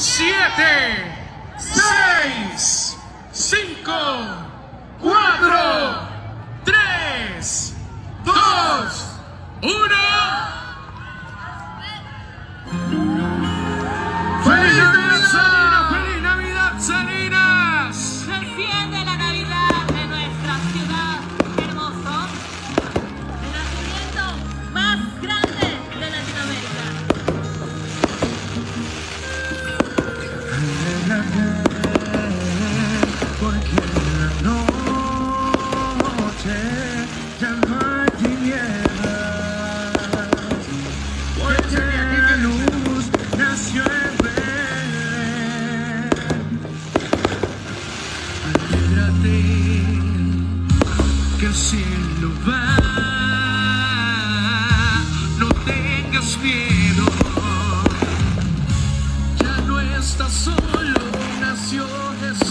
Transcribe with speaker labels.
Speaker 1: 7, 6, 5, 4, 3, 2, 1. ¡Feliz Navidad, Salinas! ¡Feliz Navidad, Salinas!
Speaker 2: Se enciende la Navidad de nuestra ciudad, hermoso. El nacimiento más grande de Latinoamérica.
Speaker 1: Porque en la noche ya no hay tinieblas, porque la luz nació en Belén. Alégrate, que el cielo va, no tengas miedo, ya no estás solo, nació Jesús.